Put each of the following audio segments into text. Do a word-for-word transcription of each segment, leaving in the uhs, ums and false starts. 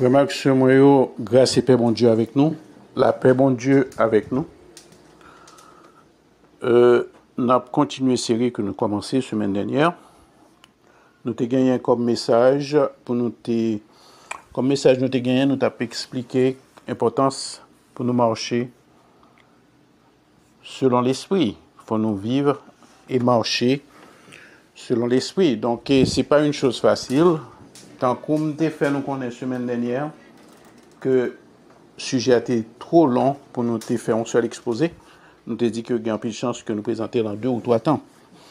Vraiment que ce moyen, grâce et paix bon Dieu avec nous, la paix bon Dieu avec nous. Euh, nous avons continué la série que nous avons commencé la semaine dernière. Nous avons gagné comme message, pour nous te, comme message nous avons gagné, nous avons expliqué l'importance pour nous marcher selon l'esprit. Il faut nous vivre et marcher selon l'esprit. Donc, ce n'est pas une chose facile. Tant qu'on t'a fait nous connaître la semaine dernière, que le sujet a été trop long pour nous te faire un seul exposé, nous te dit que il y a plus de chance que nous présenter dans deux ou trois temps.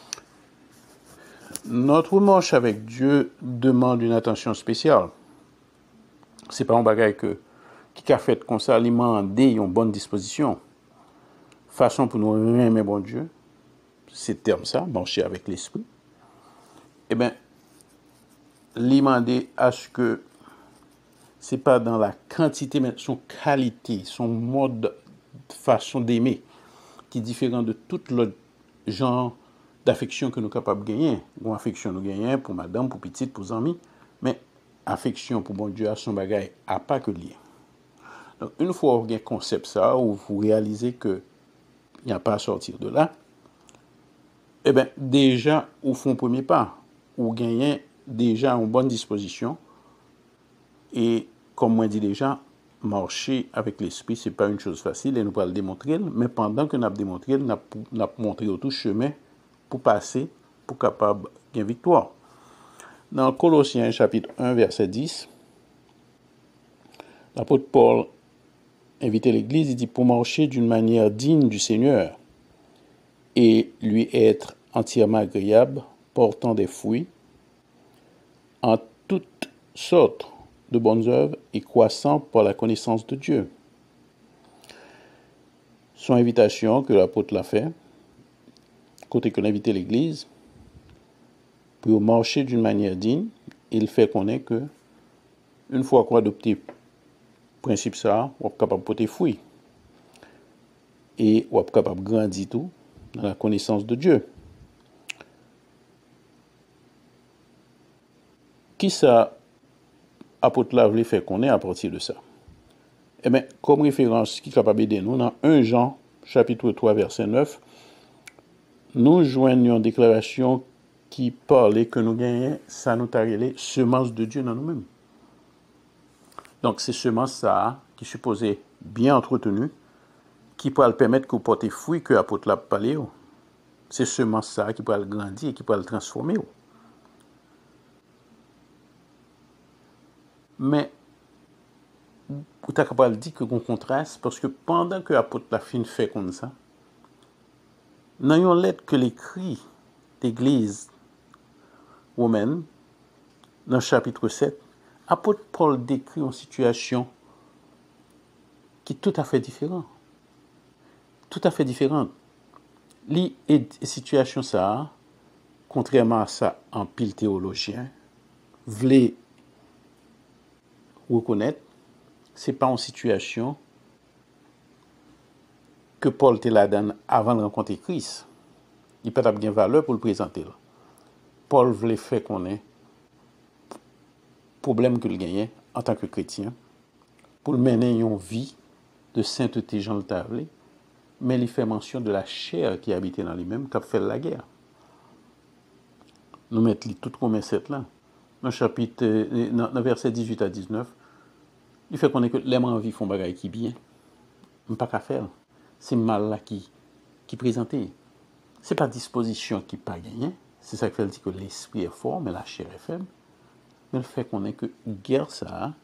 Notre marche avec Dieu demande une attention spéciale. C'est pas un bagage que qui a fait comme ça, alimenter une bonne disposition. Façon pour nous aimer bon Dieu, c'est terme ça, marcher avec l'esprit. Eh bien, demander à ce que c'est pas dans la quantité, mais son qualité, son mode, façon d'aimer, qui est différent de tout l'autre genre d'affection que nous sommes capables de gagner. Bon, affection nous gagnons pour madame, pour petite, pour amis, mais affection pour bon Dieu à son bagage à pas que lié. Donc, une fois vous avez un concept ça, où vous réalisez que il n'y a pas à sortir de là, eh bien, déjà, au fond, premier pas, vous gagnez déjà une bonne disposition. Et comme moi dit déjà, marcher avec l'esprit, ce n'est pas une chose facile et nous allons le démontrer. Mais pendant que nous avons démontré, nous avons montré tout chemin pour passer, pour capable de victoire. Dans Colossiens chapitre un, verset dix, l'apôtre Paul invitait l'Église, il dit, pour marcher d'une manière digne du Seigneur et lui être entièrement agréable, portant des fruits en toutes sortes de bonnes œuvres et croissant par la connaissance de Dieu. Son invitation que l'apôtre l'a fait, côté que l'invité l'Église, pour marcher d'une manière digne, il fait connaître que une fois qu'on a adopté le principe ça, on est capable de porter fruit et on est capable de grandir tout dans la connaissance de Dieu. Qui ça apôtre là voulait faire connaître à partir de ça? Eh bien, comme référence qui est capable d'aider nous, dans un Jean, chapitre trois, verset neuf, nous joignons une déclaration qui parlait que nous gagnons, ça nous a relé semence de Dieu dans nous-mêmes. Donc, c'est semence ça qui est supposé bien entretenu, qui pourra le permettre que vous portez fruit que l'apôtre l'a parlé. C'est semence ça qui pourra le grandir et qui pourra le transformer. Mais, vous êtes capable de dire que vous contraste, parce que pendant que l'apôtre la fin fait comme ça, dans une lettre que l'écrit d'église romaine, dans le chapitre sept, l'apôtre Paul décrit une situation qui est tout à fait différente. Tout à fait différente. Li est situation ça, contrairement à ça, en pile théologien, voulait reconnaître, c'est pas une situation que Paul te la donne avant de rencontrer Christ. Il peut avoir bien valeur pour le présenter. Paul voulait faire qu'on ait problème que le gagnait en tant que chrétien pour mener une vie de sainteté, Jean le tablé, mais il fait mention de la chair qui habitait dans lui-même, qui a fait la guerre. Nous mettons tout comme cette là. Dans le chapitre, dans, dans verset dix-huit à dix-neuf, il fait qu'on est que les envie font bagaille qui bien. Pas qu'à faire. C'est mal là qui qui présenté. C'est pas disposition qui pas gagné. C'est ça qui fait dire que l'esprit est fort, mais la chair est faible. Mais le fait qu'on est que guerre ça,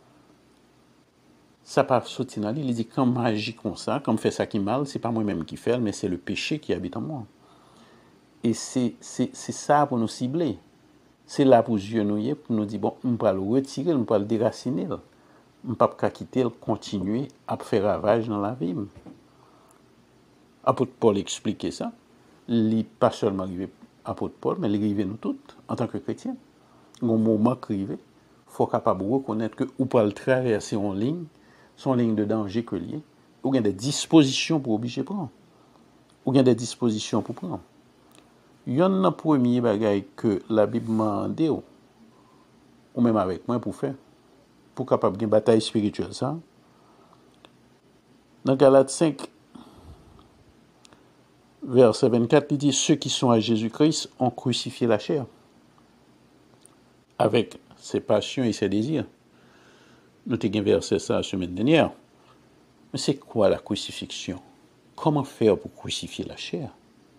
ça pas sorti dans lui. Il dit quand magie comme ça, quand fait ça qui mal, c'est pas moi-même qui fait, mais c'est le péché qui habite en moi. Et c'est c'est c'est ça pour nous cibler. C'est là pour genouiller, pour nous dire bon, on peut le retirer, on peut le déraciner. On ne peut pas quitter, continuer à faire ravage dans la vie. Apôtre Paul expliquait ça. Il n'est pas seulement arrivé apôtre Paul, mais il est arrivé nous toutes en tant que chrétiens. Au moment qu'il il faut capable de reconnaître que ou pas le traverser en ligne, son ligne de danger que lié, ou bien des dispositions pour obliger prendre, ou bien des dispositions pour prendre. Il y en a un premier bagage que la Bible m'a demandé, ou même avec moi pour faire. pour capable de bataille spirituelle ça. Dans Galates cinq, verset vingt-quatre, il dit ceux qui sont à Jésus-Christ ont crucifié la chair avec ses passions et ses désirs. Nous avons versé ça la semaine dernière. Mais c'est quoi la crucifixion? Comment faire pour crucifier la chair?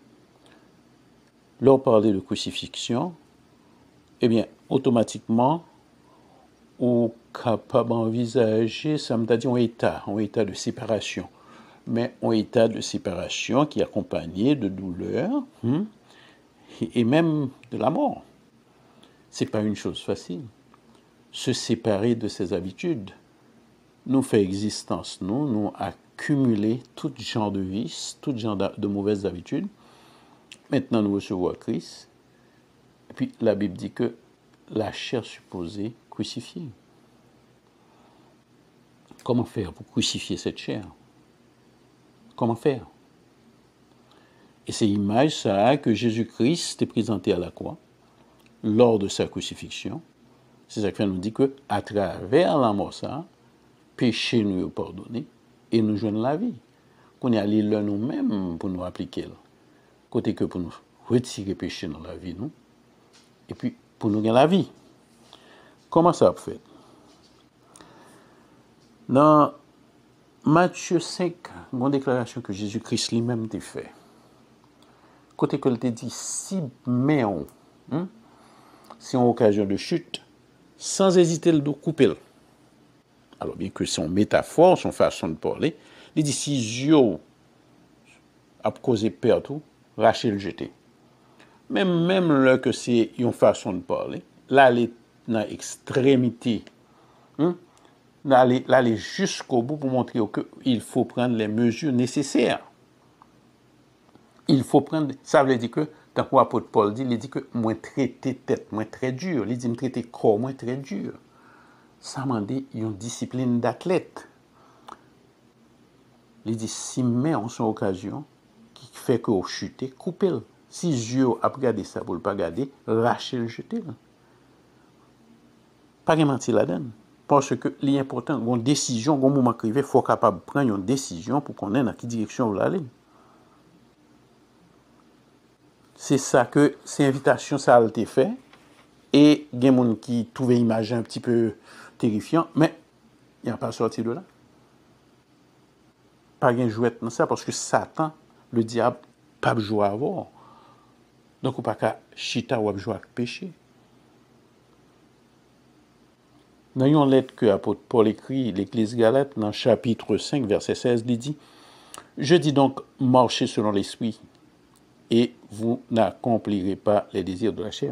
Leur parler de crucifixion, eh bien, automatiquement, on est capable d'envisager, ça me dit un état, un état de séparation. Mais un état de séparation qui est accompagné de douleur hein, et même de la mort. Ce n'est pas une chose facile. Se séparer de ses habitudes nous fait existence, nous, nous accumuler tout genre de vices, tout genre de mauvaises habitudes. Maintenant, nous recevons Christ. Et puis, la Bible dit que la chair supposée crucifiée. Comment faire pour crucifier cette chair? Comment faire? Et c'est l'image ça que Jésus-Christ est présenté à la croix lors de sa crucifixion. C'est ça qui nous dit que à travers la mort ça, péché nous est pardonné et nous joignons la vie. Qu'on est allé là nous-mêmes pour nous appliquer là. Côté que pour nous retirer péché dans la vie nous et puis pour nous gagner la vie. Comment ça fait? Dans Matthieu cinq, une déclaration que Jésus-Christ lui-même t'a fait. Côté que il t'a dit si mais on hein, si en occasion de chute, sans hésiter le dos couper. Alors bien que son métaphore, son façon de parler, il dit si Dieu a causé perte, racher le jeter. Même même là que c'est une façon de parler, là il est dans l'extrémité. Hein? D'aller aller jusqu'au bout pour montrer qu'il faut prendre les mesures nécessaires. Il faut prendre, ça veut dire que, tant que l'apôtre Paul dit, il dit que moi traiter tête, moi très dur, il dit me traiter corps, moi très dur. Ça m'a dit une discipline d'athlète. Il dit si mais en son occasion, qui fait que vous chutez, coupez-le. Si Dieu a regardé ça pour ne pas garder, rachez-le, jetez-le. Pas de mentir là-dedans. Parce que l'important, une décision, un moment privé, il faut capable de prendre une décision pour qu'on ait dans quelle direction vous allez. C'est ça que ces invitations, ça a été fait. Et il y a des gens qui trouvent l'image un petit peu terrifiante, mais il n'y a pas sorti de là. Pas de jouet dans ça, parce que Satan, le diable, pas jouer à avoir. Donc, on ne peut pas chita ou jouer avec péché. Dans une lettre que l'apôtre Paul écrit, l'Église Galate, dans le chapitre cinq, verset seize, il dit « Je dis donc, marchez selon l'esprit, et vous n'accomplirez pas les désirs de la chair. »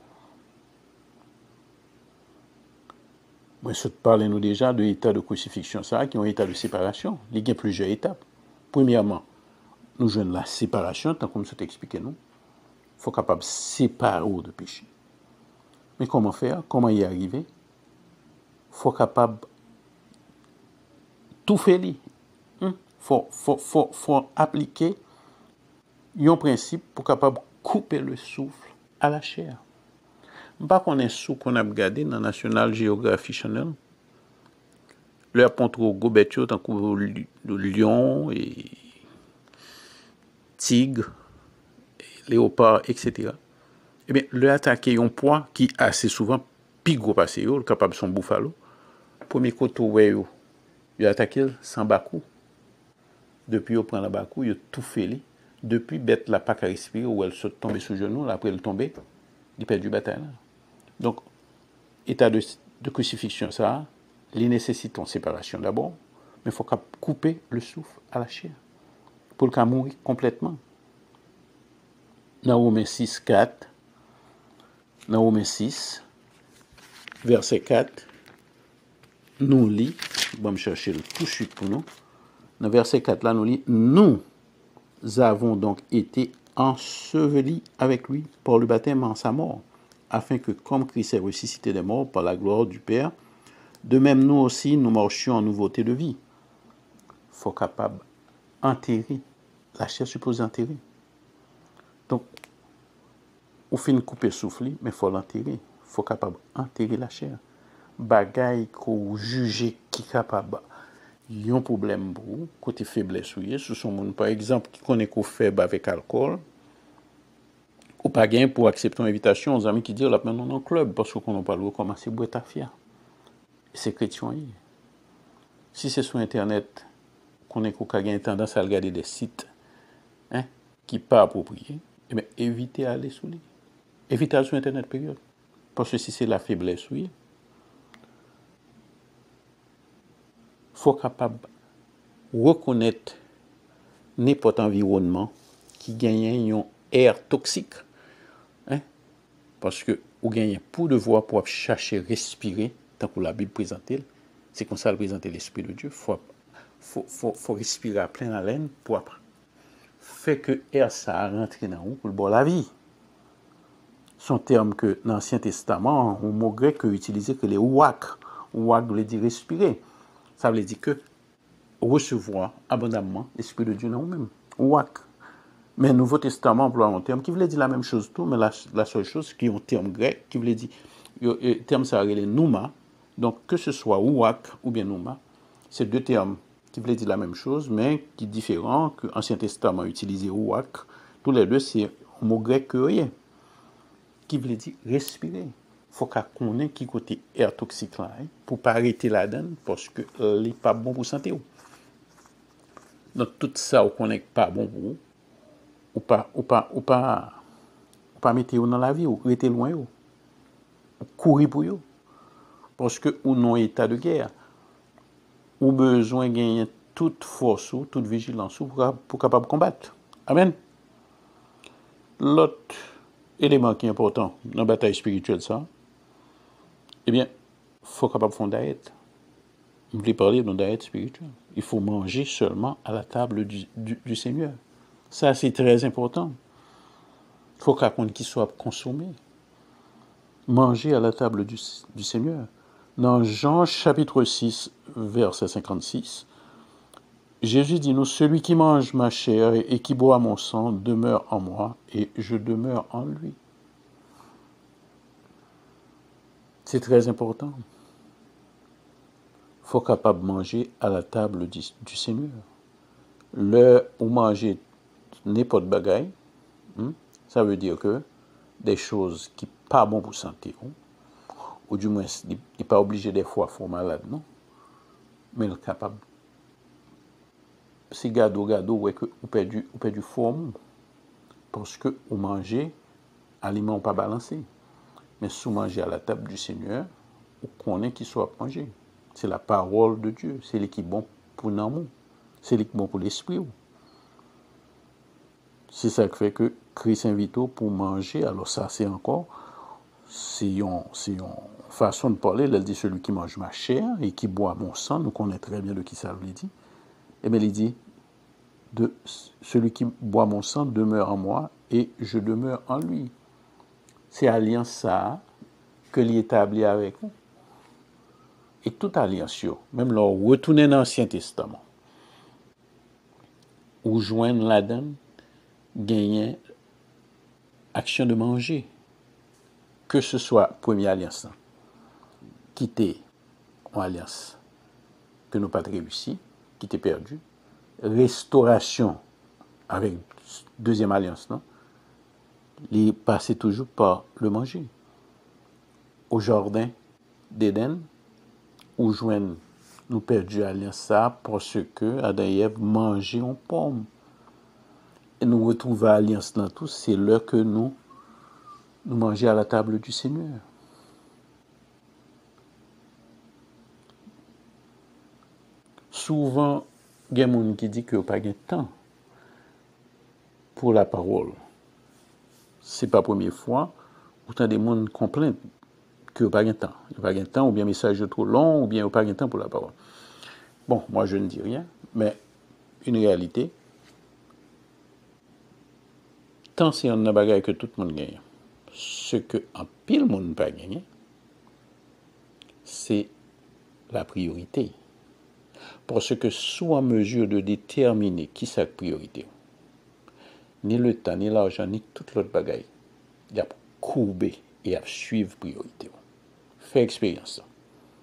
Moi, je parle nous déjà de l'état de crucifixion, ça, qui est un état de séparation. Il y a plusieurs étapes. Premièrement, nous jouons la séparation, tant comme c'est expliqué nous. Il faut être capable de séparer de péché. Mais comment faire? Comment y arriver? Il faut être capable de tout faire. Il hein? faut, faut, faut, faut appliquer un principe pour être capable de couper le souffle à la chair. Je ne sais pas qu'on est sous qu'on a regardé dans National Geographic Channel. Le montre au Gobetio, tant que le lion et tigre, léopard, et cetera. Eh bien, le attaquer un poids qui assez souvent plus gros passé, le capable son buffalo. Premier côté où il a attaqué sans bakou. Depuis il prend la bakou, il tout fait. Depuis bête la pas qu'à respirer ou elle se tombe sous genou, après elle tombe, il perd du bataille. Donc état de, de crucifixion ça, il nécessite une séparation d'abord, mais il faut couper le souffle à la chair pour le cas mourir complètement. Dans Romains six, quatre, dans Romains six, verset quatre, nous lit, bon me chercher le tout de suite pour nous. Dans verset quatre là, nous lit, nous avons donc été ensevelis avec lui par le baptême en sa mort, afin que comme Christ est ressuscité des morts par la gloire du Père, de même nous aussi nous marchions en nouveauté de vie. Il faut capable enterrer, la chair suppose enterrer. Donc, on fait une coupe soufflée, mais il faut l'enterrer. Il faut capable enterrer la chair. bagay qu'on juge qui capable il y a un problème pour côté faiblesse ou ce sont monde par exemple qui connaît qu'on faible avec alcool ou pas gain pour accepter une invitation aux amis qui disent là maintenant dans le club parce qu'on n'a pas le commencer boire ta fia c'est chrétien si c'est sur internet qu'on est qu'on a tendance à regarder des sites hein qui pas appropriés et bien évitez aller sur lui évitez aller sur internet période parce que si c'est la faiblesse oui faut capable reconnaître n'importe environnement qui gagne un air toxique hein parce que ou gagne pour devoir pour chercher respirer tant que la Bible présente c'est comme ça le présenter l'esprit de Dieu faut faut faut faut respirer à pleine haleine pour faire que air ça rentre dans vous pour le bon la vie son terme que dans l'Ancien Testament un mot grec utilisé que les ouak ouak veut dire respirer ça veut dire que recevoir abondamment l'Esprit de Dieu dans nous-mêmes. Ouak. Mais le Nouveau Testament emploie un terme qui voulait dire la même chose tout, mais la, la seule chose qui est un terme grec qui voulait dire, le terme ça les nouma. Donc que ce soit ouak ou bien nouma, c'est deux termes qui voulaient dire la même chose, mais qui sont différents, que l'Ancien Testament utilisait ouak. Tous les deux, c'est un mot grec que rien, qui voulait dire respirer. Il faut qu'on connaisse qui côté air toxique là, hein, pour ne pas arrêter la donne, parce que euh, n'est pas bon pour la santé. Donc tout ça, on n'est pas bon pour vous, ou pas, ou pas, ou pas, ou pas mettre dans la vie, ou rester loin, ou courir pour vous. Parce que ou non état de guerre, ou besoin de gagner toute force, ou toute vigilance, ou pour, pour capable combattre. Amen. L'autre élément qui est important dans la bataille spirituelle, ça, eh bien, il faut capable faire diète. Je voulais parler d'une diète spirituelle. Il faut manger seulement à la table du, du, du Seigneur. Ça, c'est très important. Il faut qu'on qu'il soit consommé. Manger à la table du, du Seigneur. Dans Jean chapitre six, verset cinquante-six, Jésus dit, nous, celui qui mange ma chair et, et qui boit mon sang demeure en moi et je demeure en lui. C'est très important. Il faut capable de manger à la table du, du Seigneur. Le ou manger n'importe bagaille, hein, ça veut dire que des choses qui ne sont pas bonnes pour la santé, hein, ou du moins, il n'est pas obligé des fois de faire malade, non? Mais il est capable. Si gado, gado, ouais, que vous perdez du forme, parce que vous mangez, aliments pas balancés. Mais si vous mangez à la table du Seigneur, vous connaissez qu'il soit mangé. C'est la parole de Dieu. C'est lui qui est bon pour nous. C'est lui qui est bon pour l'esprit. C'est ça qui fait que Christ invite pour manger. Alors ça, c'est encore, c'est une, c'est une façon de parler. Elle dit, celui qui mange ma chair et qui boit mon sang, nous connaissons très bien de qui ça veut dire. Et bien, il dit, de, celui qui boit mon sang demeure en moi et je demeure en lui. C'est alliance ça que l'il établit avec vous. Et toute alliance, même là, retourner dans l'Ancien Testament, ou joindre la donne, gagner action de manger, que ce soit première alliance, quitter une alliance que nous n'avons pas réussi, qui était perdue, restauration avec deuxième alliance, non? Il passait toujours par le manger. Au jardin d'Éden, où joignent nous perdu alliance ça parce que Adam et Ève mangeaient une pomme. Et nous retrouvons alliance dans tout, c'est l'heure que nous nous mangeons à la table du Seigneur. Souvent, il y a des gens qui disent qu'il n'y a pas de temps pour la parole. Ce n'est pas la première fois. Autant des gens complainent qu'il n'y a pas de temps. Il n'y a pas de temps, ou bien le message est trop long, ou bien il n'y a pas de temps pour la parole. Bon, moi je ne dis rien, mais une réalité, tant c'est un bagage que tout le monde gagne. Ce que en pile le monde pas gagner, c'est la priorité. Parce que soit en mesure de déterminer qui c'est la priorité, ni le temps, ni l'argent, ni tout l'autre bagaille, il y a courbé et à suivre priorité. Fais expérience.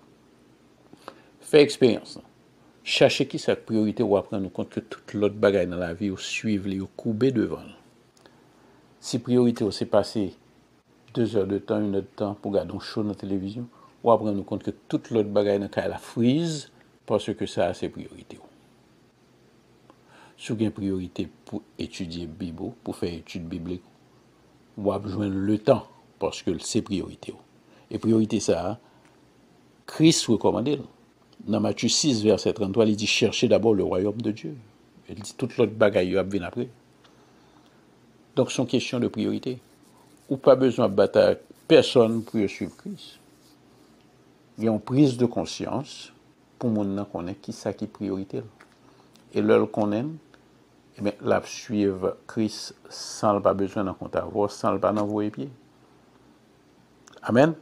Fais expérience. Cherchez qui sa priorité ou apprendre compte que toute l'autre bagaille dans la vie ou suivre les ou couper devant. Si priorité c'est passer deux heures de temps, une heure de temps pour regarder un show dans la télévision, ou apprendre compte que toute l'autre bagaille dans la frise parce que ça c'est priorité. Si vous avez une priorité pour étudier la Bible, pour faire étude biblique, vous avez besoin le temps parce que c'est priorité. Et priorité ça, Christ recommande. Dans Matthieu six, verset trente-trois, il dit cherchez d'abord le royaume de Dieu. Il dit toute l'autre bagaille va venir après. Donc, c'est une question de priorité. Ou pas besoin de battre personne pour suivre Christ. Il y a une prise de conscience pour mon connaître qui ça qui est priorité. Et là, qu'on aime, eh bien, la suivre Christ sans pas besoin d'en compte avoir, sans pas d'envoyer pied. Amen.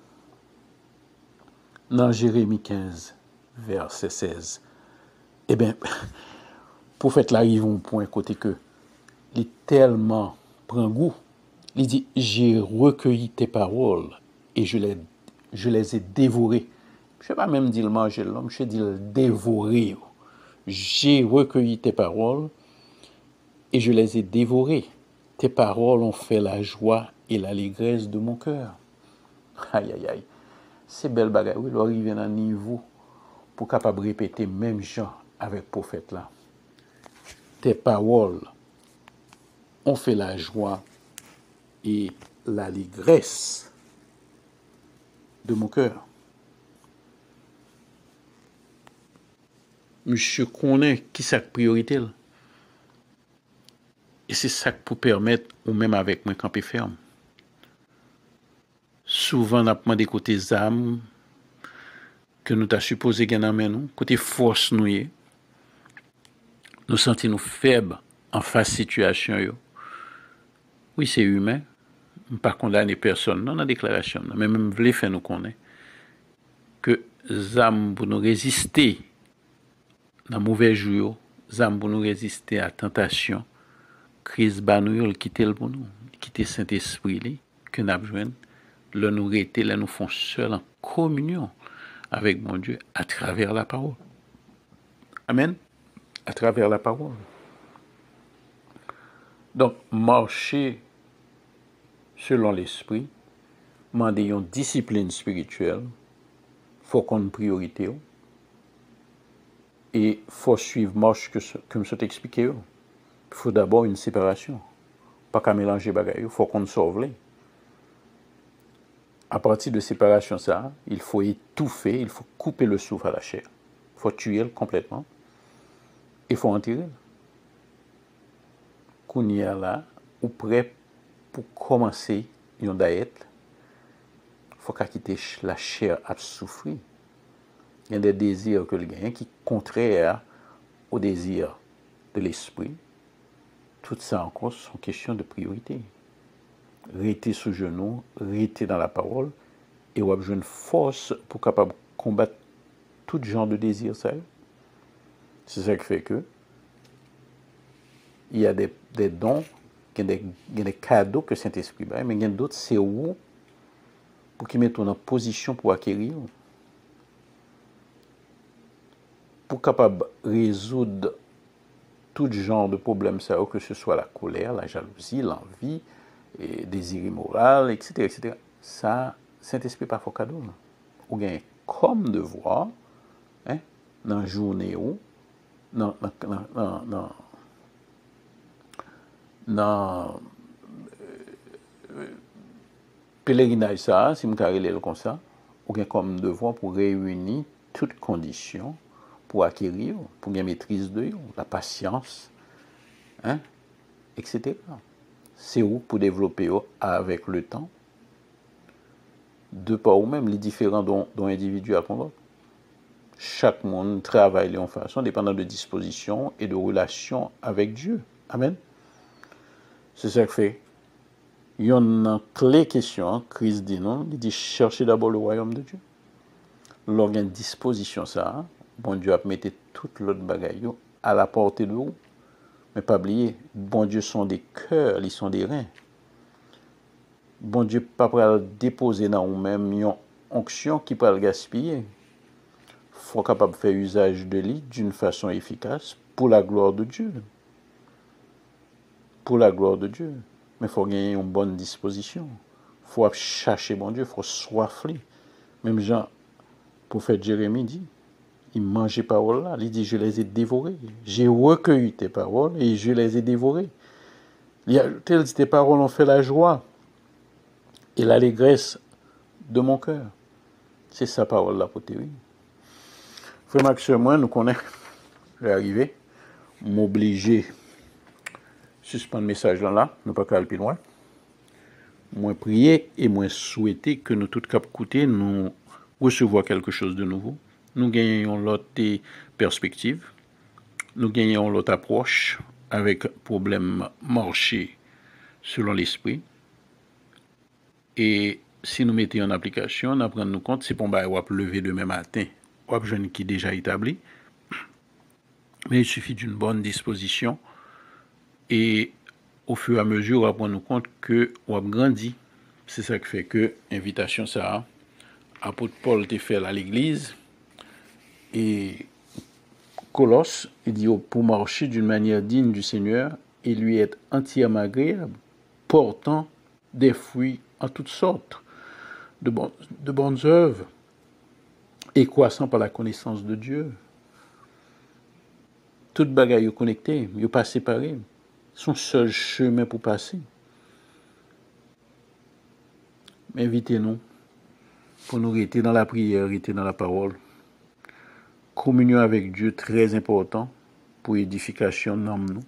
Dans Jérémie quinze, verset seize, eh bien, prophète là arrive au point côté que il tellement prend goût. Il dit j'ai recueilli tes paroles et je les je les ai dévorées. Je ne sais pas même dire le manger l'homme, je dis le dévorer. J'ai recueilli tes paroles et je les ai dévorées. Tes paroles ont fait la joie et l'allégresse de mon cœur. Aïe aïe aïe. C'est belle bagaille. Oui, il arrive à un niveau pour capable répéter même gens avec prophète là. Tes paroles ont fait la joie et l'allégresse de mon cœur. Monsieur connaît qui sa priorité. Et c'est ça qui peut permettre, ou même avec moi, camper ferme. Souvent, on a demandé côté âmes que nous t'as supposé gagner nous, côté force nous, nous sentons nous faibles en face situation. Yo. Oui, c'est humain. Je ne pas condamner personne dans la déclaration, mais même voulez faire nous connaître que âmes pour nous résister dans mauvais jours, âmes pour nous résister à la tentation, crise banouille quitter le pour nous, quitter Saint-Esprit que nous avons besoin, le nous rester, là nous font seul en communion avec mon Dieu à travers la parole. Amen. À travers la parole. Donc, marcher selon l'esprit, demander une discipline spirituelle, il faut qu'on ait une priorité. Et il faut suivre marche que, comme je t'ai expliqué. Il faut d'abord une séparation. Pas qu'à mélanger bagaille, il faut qu'on sauve les. À partir de séparation, ça, il faut étouffer, il faut couper le souffle à la chair. Il faut tuer le complètement. Il faut en tirer. Qu'on y a là, ou prêt pour commencer une diète, il faut qu'à quitter la chair à souffrir. Il y a des désirs que le gagne qui sont contraires aux désirs de l'esprit. Tout ça encore sont questions de priorité. Rester sous genou, rester dans la parole, et on a besoin de force pour capable combattre tout genre de désir. C'est ça qui fait que il y a des, des dons, il y a des, il y a des cadeaux que Saint-Esprit a, mais il y a d'autres, c'est où pour qu'ils mettent en position pour acquérir, pour capable résoudre tout genre de problèmes, ça, que ce soit la colère, la jalousie, l'envie, et désir immoral, et cetera, et cetera. Ça, Saint-Esprit pas faux cadeau. Ou bien comme devoir, hein, dans la journée où, dans, dans, dans, dans, dans euh, pèlerinage ça, si je me comme ça, ou bien comme devoir pour réunir toutes conditions pour acquérir, pour bien maîtrise de la patience, hein, et cetera. C'est où pour développer avec le temps, de par ou même les différents dont, dont individus à convoquer. Chaque monde travaille en façon dépendant de disposition et de relation avec Dieu. Amen. C'est ça que fait. Il y a une clé question, Christ dit non, il dit cherchez d'abord le royaume de Dieu. Lorsqu'il y a une disposition, ça, bon Dieu a mis toute l'autre bagaille à la portée de vous. Mais pas oublier, bon Dieu sont des cœurs, ils sont des reins. Bon Dieu pas pour déposer dans vous-même une onction qui peut le gaspiller. faut capable de faire usage de lui d'une façon efficace pour la gloire de Dieu. Pour la gloire de Dieu. Mais il faut gagner une bonne disposition. Il faut chercher bon Dieu, il faut soifler. Même Jean, prophète Jérémie dit, il mangeait paroles là. Il dit, je les ai dévorées. J'ai recueilli tes paroles et je les ai dévorées. Il a tel dit, tes paroles ont fait la joie et l'allégresse de mon cœur. C'est sa parole là pour théorie. Frère Max, moi, nous connaissons, j'arrivé, m'obliger suspendre le message là, là, nous pas qu'à plus loin. Moi prier et moi souhaiter que nous tous cap écouter, nous recevoir quelque chose de nouveau. Nous gagnons l'autre perspective, nous gagnons l'autre approche avec problème marché selon l'esprit. Et si nous mettons en application, nous prenons nous compte, c'est pour bah, on va lever demain matin, on va jeune qui est déjà établi. Mais il suffit d'une bonne disposition et au fur et à mesure, on va prendre compte que on va grandir. C'est ça qui fait que l'invitation ça, apôtre Paul t'a fait à l'église et Colosse, il dit pour marcher d'une manière digne du Seigneur et lui être entièrement agréable, portant des fruits en toutes sortes de, bon, de bonnes œuvres et croissant par la connaissance de Dieu. Toute bagaille est connectée, il n'est pas séparé. Son seul chemin pour passer. Mais invitez-nous pour nous rester dans la prière, rester dans la parole. Communion avec Dieu, très important pour l'édification de nous.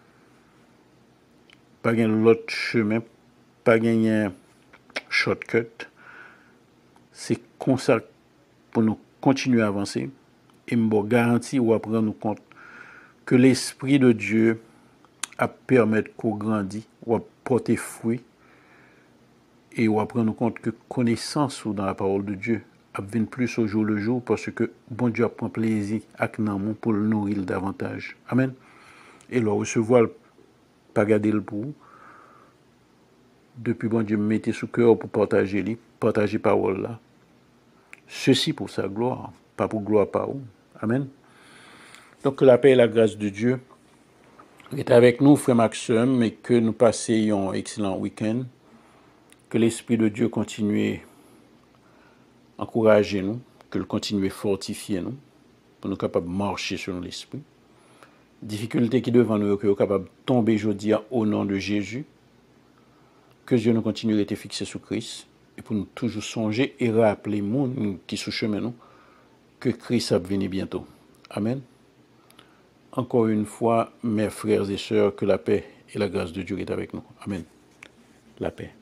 Pas gagner l'autre chemin, pas gagner shortcut. C'est comme ça pour nous continuer à avancer. Et me garantir ou apprendre nous compte que l'Esprit de Dieu à permettre qu'on grandisse, ou à porter fruit, et ou à prendre compte que connaissance dans la parole de Dieu a venir plus au jour le jour, parce que bon Dieu prend plaisir à nous pour le nourrir davantage. Amen. Et le recevoir, pas garder le pour. Depuis bon Dieu me mettait sous cœur pour partager lui, partager parole là. Ceci pour sa gloire, pas pour gloire par où. Amen. Donc la paix et la grâce de Dieu est avec nous, frère Maxime, et que nous passions un excellent week-end. Que l'Esprit de Dieu continue à encourager nous, que le continue à fortifier nous, pour nous capables de marcher selon l'Esprit. Difficulté qui devant nous, que nous capables de tomber aujourd'hui au nom de Jésus. Que Dieu nous continue à être fixé sur Christ, et pour nous toujours songer et rappeler nous qui sous chemin nous, que Christ va venir bientôt. Amen. Encore une fois, mes frères et sœurs, que la paix et la grâce de Dieu est avec nous. Amen. La paix.